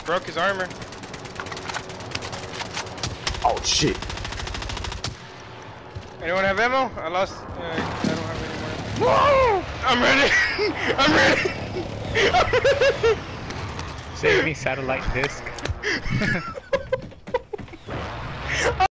Broke his armor. Oh shit. Anyone have ammo? I lost. I don't have any more. Whoa! I'm ready. I'm ready. I'm ready. Save me, satellite disc.